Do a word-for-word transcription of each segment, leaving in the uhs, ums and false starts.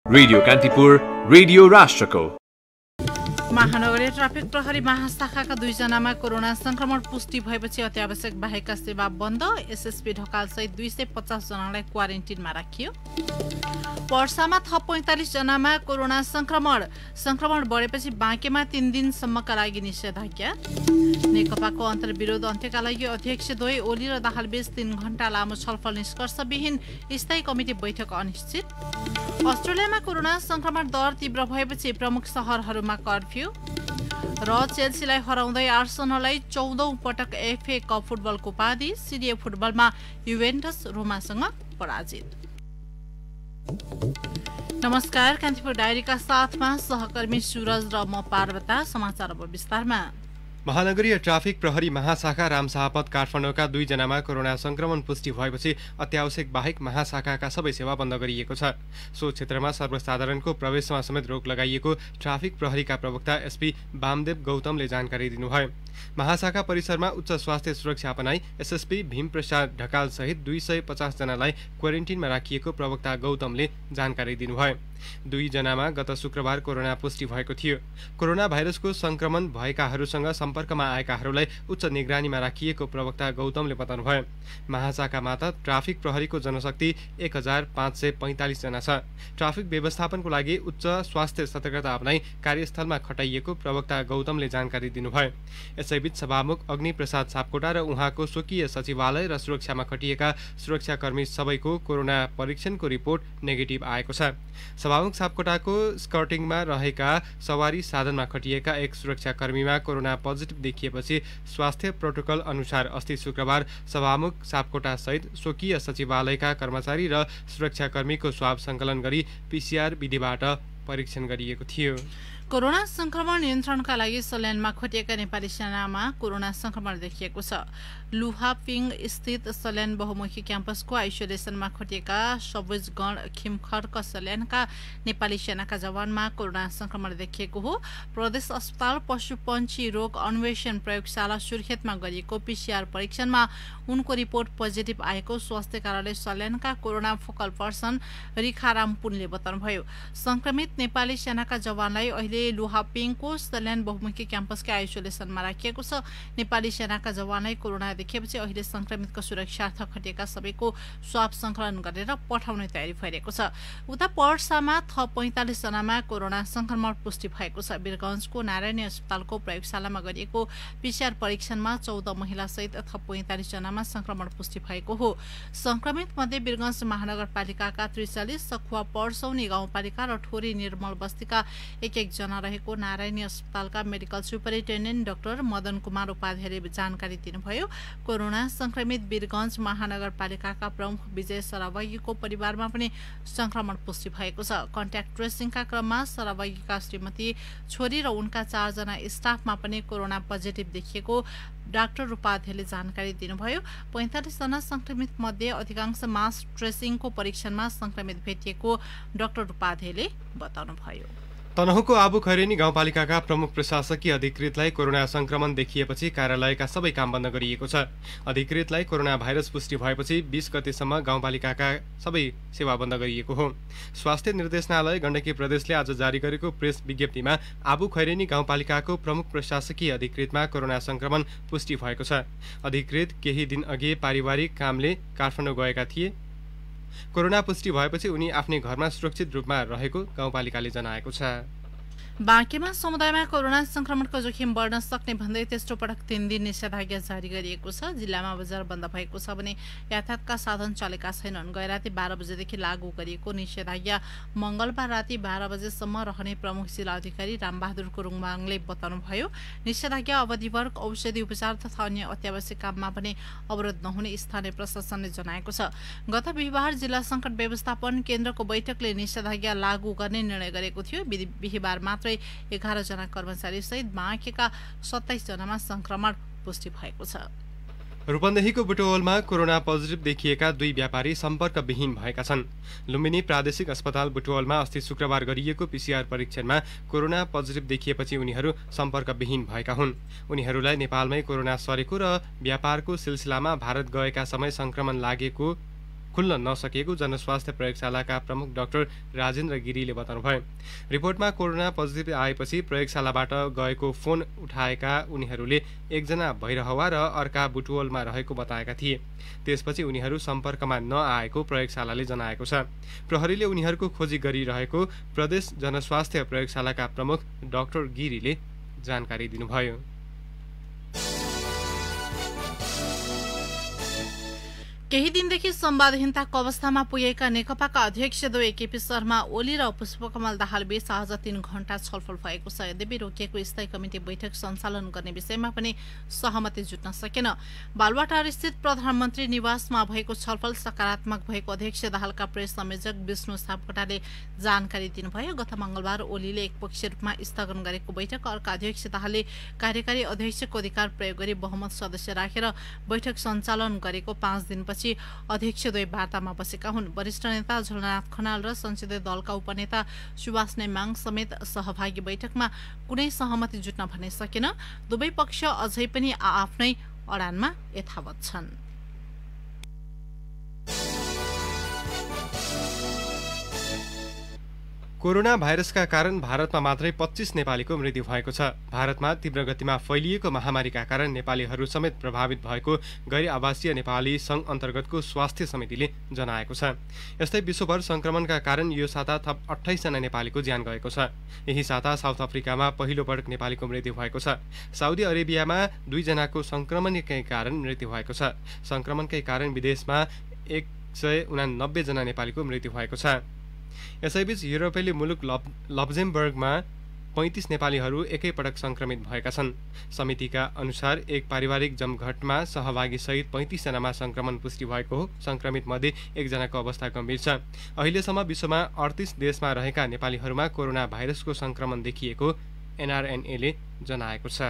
Radio Kantipur, radio राष्ट्रको। महानगरीय traffic प्रहरी महाशाखाका दुईजनामा कोरोना संक्रमण पुष्टि भएपछि अत्यावश्यक बाहेकका सेवा बन्द। एसएसपी ढकाल सहित दुई सय पचास जनालाई क्वारेन्टिनमा राखियो। पर्सामा थप पैंतालिस जनामा कोरोना संक्रमण संक्रमण बढेपछि बाँकेमा तीन दिनसम्मका लागि निषेधाज्ञा। नेकपाको अन्तर्विरोध अन्त्यका लागि अध्यक्षद्वय ओली र दाहालबीच तीन घण्टा लामो छलफल निष्कर्षविहीन स्थायी कमिटी बैठक अनिश्चित। अस्ट्रेलियामा कोरोना संक्रमण दर तीव्र भएपछि प्रमुख शहरहरूमा कर्फ्यू र चेल्सीलाई हराउँदै आर्सेनललाई चौधौं पटक एफए कप फुटबलको उपाधि। सिरिया फुटबलमा युभेन्टस रोमासँग पराजित। नमस्कार, कान्तिपुर डायरीका साथमा सहकर्मी सूरज र म पार्वता। समाचार अब विस्तारमा। महानगरीय ट्राफिक प्रहरी महाशाखा रामशाहपत काठमाडौँका दुईजनामा कोरोना संक्रमण पुष्टि भएपछि अत्यावश्यक बाहेक महाशाखाका सबै सेवा बन्द गरिएको छ। सो क्षेत्रमा सर्वसाधारणको प्रवेशमा समेत रोक लगाइएको ट्राफिक प्रहरीका प्रवक्ता एसपी वामदेव गौतमले जानकारी दिनुभयो। महाशाखा परिसरमा उच्च स्वास्थ्य सुरक्षा अपनाई एसएसपी भीमप्रसाद ढकाल सहित दुई सय पचास जनालाई क्वारेन्टिनमा राखिएको प्रवक्ता गौतमले जानकारी दिनुभयो। दुईजनामा गत शुक्रबार कोरोना पुष्टि भएको थियो। कोरोना भाइरसको संक्रमण भएकाहरूसँग सम्पर्कमा आएकाहरूलाई उच्च निगरानीमा राखिएको प्रवक्ता गौतमले बताउनुभयो। महाशाखामा त ट्राफिक प्रहरीको जनशक्ति एक हजार पाँच सय पैंतालिस जना छ। ट्राफिक व्यवस्थापनको लागि उच्च स्वास्थ्य सतर्कता अपनाई कार्यस्थलमा खटाइएको प्रवक्ता गौतमले जानकारी दिनुभयो। यसैबीच सभामुख अग्नि प्रसाद सापकोटा र उहाँको स्वकीय सचिवालय र सुरक्षामा खटिएका सुरक्षाकर्मी सबैको कोरोना परीक्षणको रिपोर्ट नेगेटिभ आएको छ। सभामुख सापकोटाको स्कर्टिङमा रहेका सवारी साधनमा खटिएका एक सुरक्षाकर्मीमा कोरोना पोजिटिभ देखिएपछि स्वास्थ्य प्रोटोकल अनुसार अस्ति शुक्रबार सभामुख सापकोटा सहित स्वकीय सचिवालयका कर्मचारी र सुरक्षाकर्मीको स्वाब सङ्कलन गरी पीसीआर विधिबाट परीक्षण गरिएको थियो। कोरोना संक्रमण नियन्त्रणका लागि सल्यानमा खटिएका नेपाली सेनामा कोरोना संक्रमण देखिएको छ। लुहापिङ स्थित सल्यान बहुमुखी क्याम्पसको आइसोलेसनमा खटिएका सबुजगण खिमखर्क सल्यानका नेपाली सेनाका जवानमा कोरोना संक्रमण देखिएको हो। प्रदेश अस्पताल पशुपन्छी रोग अन्वेषण प्रयोगशाला सुर्खेतमा गरिएको पीसीआर परीक्षणमा उनको रिपोर्ट पोजिटिभ आएको स्वास्थ्य कार्यालय सल्यानका कोरोना फोकल पर्सन रिखाराम पुनले बताउनुभयो। संक्रमित नेपाली सेनाका जवानलाई अहिले लुहापिङको सल्यान बहुमुखी क्याम्पसकै आइसोलेसनमा राखिएको छ। नेपाली सेनाका जवानलाई कोरोना देखिएपछि अहिले संक्रमितको सुरक्षार्थ खटिएका सबैको स्वाब सङ्कलन गरेर पठाउने तयारी भइरहेको छ। उता पर्सामा थप पैंतालिस जनामा कोरोना संक्रमण पुष्टि भएको छ। वीरगञ्जको नारायणी अस्पतालको प्रयोगशालामा गरिएको पीसीआर परीक्षणमा चौध महिला सहित थप पैंतालिस जनामा संक्रमण पुष्टि भएको हो। संक्रमित मध्ये वीरगञ्ज महानगरपालिकाका त्रिचालिस, सखुवा पर्सौनी गाउँपालिका र ठोरी निर्मल बस्तीका एक एक जना रहेको नारायणी अस्पतालका medical superintendent doctor Madan Kumar उपाध्यायले जानकारी दिनुभयो। कोरोना संक्रमित वीरगञ्ज महानगरपालिकाका प्रमुख विजय सरावगीको परिवारमा पनि संक्रमण पुष्टि भएको छ। कन्ट्याक्ट ट्रेसिङका क्रममा सरावगीका श्रीमती, छोरी र उनका चारजना स्टाफमा पनि कोरोना पोजिटिभ देखिएको डाक्टर उपाध्यायले जानकारी दिनुभयो। पैंतालिस जना संक्रमित मध्ये अधिकांश मास ट्रेसिङको परीक्षणमा संक्रमित भेटिएको डाक्टर उपाध्यायले बताउनुभयो। तनहुँको आबु खैरेनी गाउँपालिकाका प्रमुख प्रशासकीय अधिकृतलाई कोरोना संक्रमण देखिएपछि कार्यालयका सबै काम बन्द गरिएको छ। अधिकृतलाई कोरोना भाइरस पुष्टि भएपछि बीस गतेसम्म गाउँपालिकाका सबै सेवा बन्द गरिएको हो। स्वास्थ्य निर्देशनालय गण्डकी प्रदेशले आज जारी गरेको प्रेस विज्ञप्तिमा आबु खैरेनी गाउँपालिकाको प्रमुख प्रशासकीय अधिकृतमा कोरोना संक्रमण पुष्टि भएको छ। अधिकृत केही दिन अघि पारिवारिक कामले काठमाडौँ गएका थिए। कोरोना पुष्टि भएपछि उनी आफ्नै घरमा सुरक्षित रूपमा रहेको गाउँपालिकाले जनाएको छ। बाँकेमा समुदायमा कोरोना संक्रमणको जोखिम बढ्न सक्ने भन्दै तेस्रो पटक तीन दिन निषेधाज्ञा जारी गरिएको छ। जिल्लामा बजार बन्द भएको छ भने यातायातका साधन चलेका छैनन्। गैराती बाह्र बजेदेखि लागू गरिएको निषेधाज्ञा मंगलबार राति बाह्र बजेसम्म रहने प्रमुख जिल्ला अधिकारी रामबहादुर कुरुङमाङले बताउनुभयो। निषेधाज्ञा अवधिभर औषधि उपचार तथा अन्य अत्यावश्यक काममा पनि अवरोध नहुने स्थानीय प्रशासनले जनाएको छ। गत बिहिबार जिल्ला संकट व्यवस्थापन केन्द्रको बैठकले निषेधाज्ञा लागू गर्ने निर्णय गरेको थियो। बिहिबार मात्र एघार जना कर्मचारी सहित बाँकेका सत्ताइस जनामा संक्रमण पुष्टि भएको छ। रूपन्देहीको बुटवलमा कोरोना पोजिटिभ देखिएका दुई व्यापारी सम्पर्कविहीन भएका छन्। लुम्बिनी प्रादेशिक अस्पताल बुटवलमा अस्ति शुक्रबार गरिएको पीसीआर परीक्षणमा कोरोना पोजिटिभ देखिएपछि उनीहरू सम्पर्कविहीन भएका हुन्। उनीहरूलाई नेपालमै कोरोना सरेको र व्यापारको सिलसिलामा भारत गएका समय संक्रमण लागेको खुल्न नसकेको जनस्वास्थ्य प्रयोगशालाका प्रमुख डाक्टर राजेन्द्र गिरीले बताउनुभयो। रिपोर्टमा कोरोना पोजिटिभ आएपछि प्रयोगशालाबाट गएको फोन उठाएका उनीहरूले एकजना भैरहवा र अर्का बुटवलमा रहेको बताएका थिए। त्यसपछि उनीहरू सम्पर्कमा नआएको प्रयोगशालाले जनाएको छ। प्रहरीले उनीहरूको खोजी गरिरहेको प्रदेश जनस्वास्थ्य प्रयोगशालाका प्रमुख डाक्टर गिरीले जानकारी दिनुभयो। केही दिनदेखि संवादहीनताको अवस्थामा पुगेका नेकपाका अध्यक्ष द्वय केपी शर्मा ओली र पुष्पकमल दाहाल बीच आज तीन घण्टा छलफल भएको छ। यद्यपि रोकिएको स्थायी कमिटी बैठक सञ्चालन गर्ने विषयमा पनि सहमति जुट्न सकेन। बालुवाटार स्थित प्रधानमन्त्री निवासमा भएको छलफल सकारात्मक भएको अध्यक्ष दाहालका प्रेस संयोजक विष्णु सापकोटाले जानकारी दिनुभयो। गत मंगलबार ओलीले एकपक्षीय रूपमा स्थगन गरेको बैठक अर्का अध्यक्ष दाहालले कार्यकारी अध्यक्षको अधिकार प्रयोग गरी बहुमत सदस्य राखेर बैठक सञ्चालन गरेको पाँच दिनपछि अध्यक्षद्वय वार्तामा बसेका हुन्। वरिष्ठ नेता झलनाथ खनाल र संसदीय दलका उपनेता सुभाष नेमाङ समेत सहभागी बैठकमा कुनै सहमति जुट्न भने सकेन। दुवै पक्ष अझै पनि आआफ्नै अडानमा यथावत छन्। कोरोना भाइरसका कारण भारतमा मात्रै पच्चीस नेपालीको मृत्यु भएको छ। भारतमा तीव्र गतिमा फैलिएको महामारीका कारण नेपालीहरू समेत प्रभावित भएको गैर आवासीय नेपाली संघ अन्तर्गतको स्वास्थ्य समितिले जनाएको छ। यस्तै विश्वभर संक्रमणका कारण यो साता थप अठाइसजना नेपालीको ज्यान गएको छ। यही साता साउथ अफ्रिकामा पहिलो पटक नेपालीको मृत्यु भएको छ। साउदी अरेबियामा दुईजनाको संक्रमणकै कारण मृत्यु भएको छ। संक्रमणकै कारण विदेशमा एक सय उनानब्बे जना नेपालीको मृत्यु भएको छ। यसैबीच युरोपेली मुलुक लक्जमबर्गमा पैंतीस नेपालीहरू एकैपटक संक्रमित भएका छन्। समितिका अनुसार एक पारिवारिक जमघटमा सहभागी सहित पैंतीस जनामा संक्रमण पुष्टि भएको हो। संक्रमित मध्ये एकजनाको अवस्था गम्भीर छ। अहिलेसम्म विश्वमा अडतीस देशमा रहेका नेपालीहरूमा कोरोना भाइरसको संक्रमण देखिएको एनआरएनएले जनाएको छ।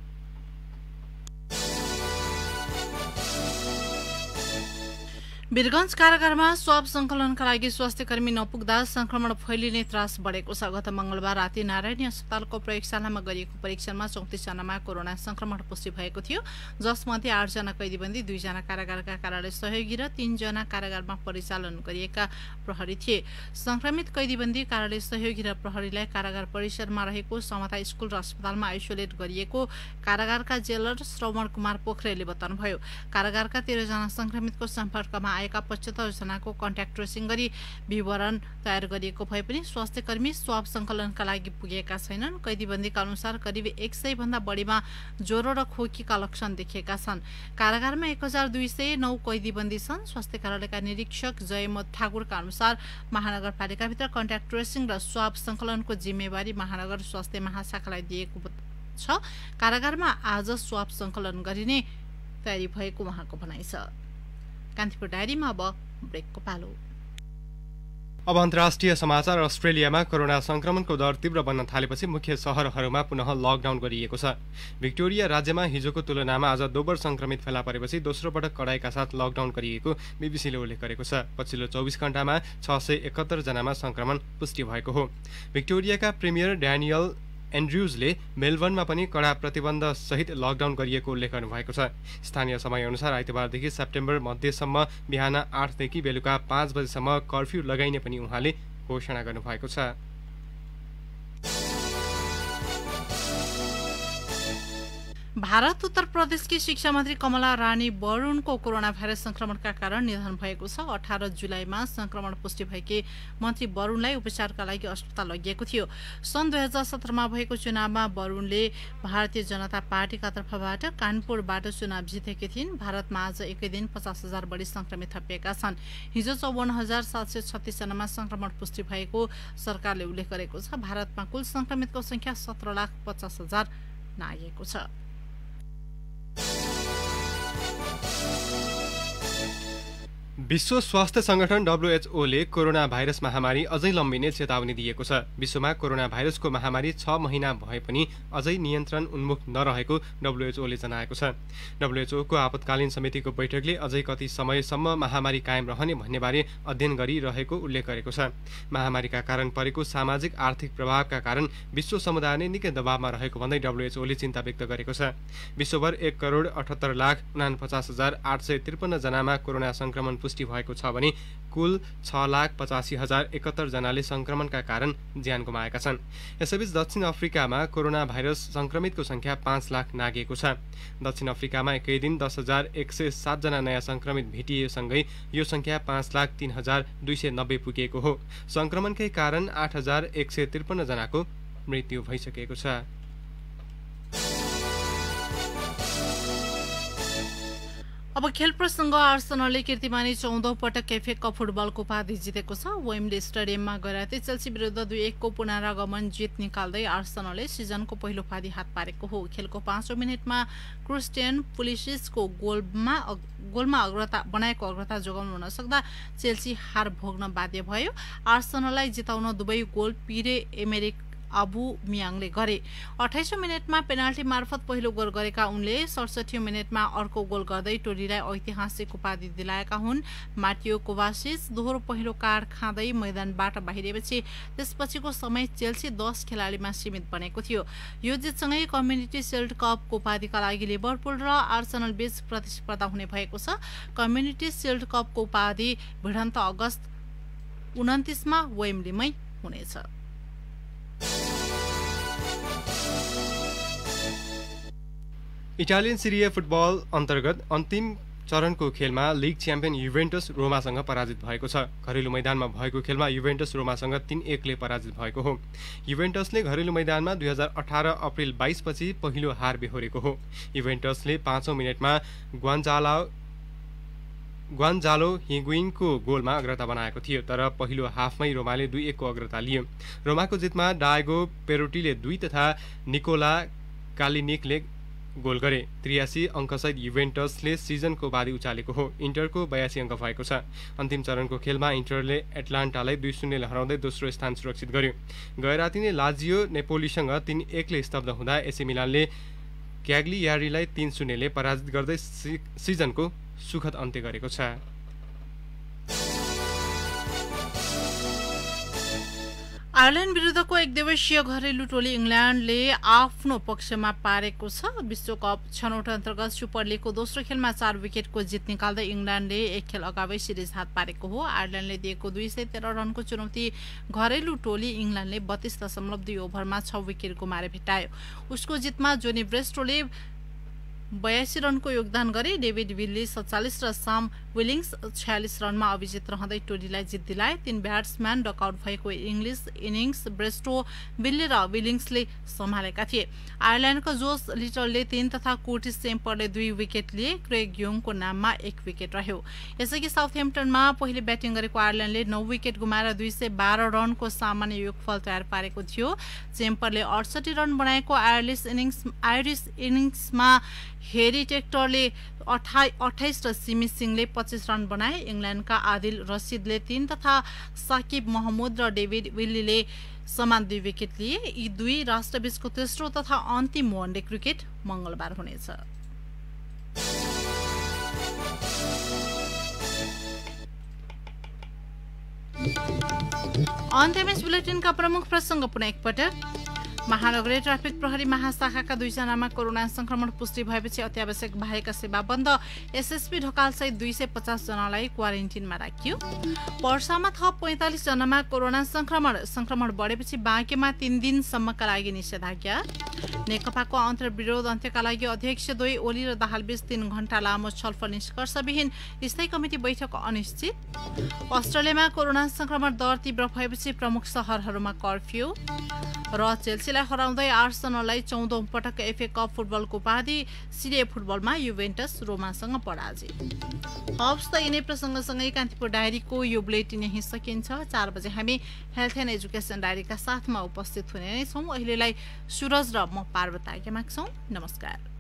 वीरगंज कारागारमा स्वाब संकलनका लागि स्वास्थ्यकर्मी नपुग्दा संक्रमण फैलिने त्रास बढेको छ। गत मंगलबार राति नारायणी अस्पतालको प्रयोगशालामा गरिएको परीक्षणमा चौतिस जनामा कोरोना संक्रमण पुष्टि भएको थियो, जसमध्ये आठजना कैदीबन्दी, दुईजना कारागारका कार्यालय सहयोगी र तीनजना कारागारमा परिचालन गरिएका प्रहरी थिए। संक्रमित कैदीबन्दी, कार्यालय सहयोगी र प्रहरीलाई कारागार परिसरमा रहेको समता स्कुल र अस्पतालमा आइसोलेट गरिएको कारागारका जेलर श्रवण कुमार पोखरेलले बताउनुभयो। कारागारका तेह्र जना संक्रमितको सम्पर्कमा आएका पचहत्तर जनाको कन्ट्याक्ट ट्रेसिङ गरी विवरण तयार गरिएको भए पनि स्वास्थ्यकर्मी स्वाब संकलनका लागि पुगेका छैनन्। कैदीबन्दीका अनुसार करिब एक सय भन्दा बढीमा ज्वरो र खोकीका लक्षण देखिएका छन्। कारागारमा एक हजार दुई सय नौ कैदीबन्दी छन्। स्वास्थ्य कार्यालयका निरीक्षक जयमत ठाकुरका अनुसार महानगरपालिकाभित्र कन्ट्याक्ट ट्रेसिङ र स्वाब संकलनको जिम्मेवारी महानगर स्वास्थ्य महाशाखालाई दिएको छ। कारागारमा आज स्वाब संकलन गरिने तयारी भएको उहाँको भनाइ छ। कान्तिपुर डायरीमा अब ब्रेकको पालो। अब अन्तर्राष्ट्रिय समाचार। अस्ट्रेलियामा कोरोना संक्रमणको दर तीव्र बन्न थालेपछि मुख्य शहरहरूमा पुनः लकडाउन गरिएको छ। भिक्टोरिया राज्यमा हिजोको तुलनामा आज दोब्बर संक्रमित फेला परेपछि दोस्रो पटक कडाइका साथ लकडाउन गरिएको बीबीसीले उल्लेख गरेको छ। पछिल्लो चौबिस घण्टामा छ सय एकहत्तर जनामा संक्रमण पुष्टि भएको हो। भिक्टोरियाका प्रिमियर ड्यानियल एन्ड्रुजले मेलबर्नमा पनि कडा प्रतिबन्ध सहित लकडाउन गरिएको उल्लेख गर्नुभएको छ। स्थानीय समयअनुसार आइतबारदेखि सेप्टेम्बर मध्यसम्म बिहान आठदेखि बेलुका पाँच बजेसम्म कर्फ्यू लगाइने पनि उहाँले घोषणा गर्नुभएको छ। भारत उत्तर प्रदेशकी शिक्षा मन्त्री कमला रानी वरुणको कोरोना भाइरस संक्रमणका कारण निधन भएको छ। अठार जुलाईमा संक्रमण पुष्टि भएकी मन्त्री वरुणलाई उपचारका लागि अस्पताल लगिएको थियो। सन् दुई हजार सत्रमा भएको चुनावमा वरुणले भारतीय जनता पार्टीका तर्फबाट कानपुरबाट चुनाव जितेकी थिइन्। भारतमा आज एकै दिन पचास हजार बढी संक्रमित थपिएका छन्। हिजो चौवन हजार सात सय छत्तीस जनामा संक्रमण पुष्टि भएको सरकारले उल्लेख गरेको छ। भारतमा कुल संक्रमितको संख्या सत्र लाख पचास हजार नागेको छ। विश्व स्वास्थ्य संगठन डब्ल्युएचओले कोरोना भाइरस महामारी अझै लम्बिने चेतावनी दिएको छ। विश्वमा कोरोना भाइरसको महामारी छ महिना भए पनि अझै नियन्त्रण उन्मुख नरहेको डब्ल्युएचओले जनाएको छ। डब्ल्युएचओको आपतकालीन समितिको बैठकले अझै कति समयसम्म महामारी कायम रहने भन्नेबारे अध्ययन गरिरहेको उल्लेख गरेको छ। महामारीका कारण परेको सामाजिक आर्थिक प्रभावका कारण विश्व समुदाय नै निकै दबावमा रहेको भन्दै डब्ल्युएचओले चिन्ता व्यक्त गरेको छ। विश्वभर एक करोड अठहत्तर लाख उनापचास हजार आठ सय त्रिपन्न जनामा कोरोना संक्रमण पुष्टि पुष्टि भएको छ भने कुल छ लाख पचासी हजार एकहत्तर जनाले संक्रमणका कारण ज्यान गुमाएका छन्। यसैबीच दक्षिण अफ्रिकामा कोरोना भाइरस संक्रमितको संख्या पाँच लाख नागेको छ। दक्षिण अफ्रिकामा एकै दिन दस हजार एक सय सात जना नयाँ संक्रमित भेटिएसँगै यो संख्या पाँच लाख तीन हजार दुई सय नब्बे पुगेको हो। संक्रमणकै कारण आठ हजार एक सय त्रिपन्न जनाको मृत्यु भइसकेको छ। अब खेल प्रसङ्ग आर्सेनलले कीर्तिमानी चौधौं पटक एफए कप फुटबलको उपाधि जितेको छ। वेम्बली स्टेडियममा गइराती चेल्सी विरुद्ध दुई एकको पुनरागमन जित निकाल्दै आर्सेनलले सिजनको पहिलो उपाधि हात पारेको हो। खेलको पाँचौं मिनेटमा क्रिस्टियन पुलिसिसको गोलमा गोलमा अग्रता बनाएको अग्रता जोगाउन नसक्दा चेल्सी हार भोग्न बाध्य भयो। आर्सेनललाई जिताउन दुवै गोल पिरे एमेरिक अबु मियाङले गरे। अठाइसौं मिनेटमा पेनाल्टी मार्फत पहिलो गोल गरेका उनले सडसठीौं मिनेटमा अर्को गोल गर्दै टोलीलाई ऐतिहासिक उपाधि दिलाएका हुन्। माटियो कोभासिच दोहोरो पहिलो कार्ड खाँदै मैदानबाट बाहिरिएपछि त्यसपछिको समय चेल्सी दस खेलाडीमा सीमित बनेको थियो। यो जितसँगै कम्युनिटी शिल्ड कपको उपाधिका लागि लिभरपुल र आर्सेनल बीच प्रतिस्पर्धा हुने भएको छ। कम्युनिटी शिल्ड कपको उपाधि भिडन्त अगस्त उन्तिसमा वेम्बलीमै हुनेछ। इटालियन सिरी ए फुटबल अन्तर्गत अन्तिम चरणको खेलमा लिग च्याम्पियन युभेन्टस रोमासँग पराजित भएको छ। घरेलु मैदानमा भएको खेलमा युभेन्टस रोमासँग तीन एकले पराजित भएको हो। युभेन्टसले घरेलु मैदानमा दुई हजार अठार अप्रेल बाइस पछि पहिलो हार बेहोरेको हो। युभेन्टसले पाँचौं मिनेटमा ग्वान्जाला ग्वान्जालो हिगुइनको गोलमा अग्रता बनाएको थियो, तर पहिलो हाफमै रोमाले दुई एकको अग्रता लियो। रोमाको जितमा डायगो पेरोटीले दुई तथा निकोला कालिनिकले गोल गरे। त्रियासी अङ्कसहित युभेन्टसले सिजनको उपाधि उचालेको हो। इन्टरको बयासी अङ्क भएको छ। अन्तिम चरणको खेलमा इन्टरले एटलान्टालाई दुई शून्यले हराउँदै दोस्रो स्थान सुरक्षित गर्यो। गैराती नै लाजियो नेपोलीसँग तीन एकले स्तब्ध हुँदा एसी मिलानले क्याग्लियारीलाई तीन शून्यले पराजित गर्दै सिजनको सुखद अन्त्य गरेको छ। आयरल्यान्ड विरुद्धको एक दिवसीय घरेलु टोली इङ्ल्यान्डले आफ्नो पक्षमा पारेको छ। विश्वकप छनौट अन्तर्गत सुपर लिगको दोस्रो खेलमा चार विकेटको जित निकाल्दै इङ्ल्यान्डले एक खेल अगावै सिरिज हात पारेको हो। आयरल्यान्डले दिएको दुई सय तेह्र रनको चुनौती घरेलु टोली इङ्ल्यान्डले बत्तीस दशमलव दुई ओभरमा छ विकेट गुमाएर भेटायो। उसको जितमा जोनी ब्रेस्टोले बयासी रनको योगदान गरे। डेभिड विल्ली सत्तालिस र साम विलिङ्स छयालिस रनमा अभिजित रहँदै टोलीलाई जित दिलाए। तीन ब्याट्सम्यान डकआउट भएको इङ्ग्लिस इनिङ्स ब्रेस्टो, विल्ली र विलिङ्सले सम्हालेका थिए। आयरल्यान्डका जोस लिटलले तीन तथा कोर्टिस सेम्परले दुई विकेट लिए। क्रेग योङको नाममा एक विकेट रह्यो। यसअघि साउथहेम्पटनमा पहिले ब्याटिङ गरेको आयरल्यान्डले नौ विकेट गुमाएर दुई सय बाह्र रनको सामान्य योगफल तयार पारेको थियो। चेम्परले अडसठी रन बनाएको आयरिस इनिङ्स आयरिस इनिङ्समा हेरी टेक्टरले अठाइस र सिमी सिंहले पच्चीस रन बनाए। इङ्ल्यान्डका आदिल रसिदले तीन तथा साकिब महमुद र डेभिड विल्लीले समान दुई विकेट लिए। यी दुई राष्ट्रबीचको तेस्रो तथा अन्तिम वनडे क्रिकेट मंगलबार हुनेछ। अन्त्यमेश बुलेटिनका प्रमुख प्रसंग पुनः एकपटक। महानगरीय ट्राफिक प्रहरी महाशाखाका दुईजनामा कोरोना संक्रमण पुष्टि भएपछि अत्यावश्यक बाहेक सेवा बन्द। एसएसपी ढकालसहित दुई सय पचास जनालाई क्वारेन्टिनमा राखियो। पर्सामा थप पैंतालिस जनामा कोरोना संक्रमण संक्रमण बढेपछि बाँकेमा तीन दिनसम्मका लागि निषेधाज्ञा। नेकपाको अन्तर्विरोध अन्त्यका लागि अध्यक्ष द्वय ओली र दाहालबीच तीन घण्टा लामो छलफल निष्कर्षविहीन। स्थायी कमिटी बैठक अनिश्चित। अस्ट्रेलियामा कोरोना संक्रमण दर तीव्र भएपछि प्रमुख शहरहरूमा कर्फ्यू। र चेल्सीलाई हराउँदै आर्सेनललाई चौधौं पटक एफए कप फुटबलको उपाधि। सिरी ए फुटबलमा युभेन्टस रोमासँग पराजित। हब्स त यिनै प्रसङ्गसँगै कान्तिपुर डायरीको यो बुलेटिन यही सकिन्छ। चार बजे हामी हेल्थ एन्ड एजुकेसन डायरीका साथमा उपस्थित हुने नै छौँ। अहिलेलाई सुरज र म पार्वती आज्ञा माग्छौँ। नमस्कार।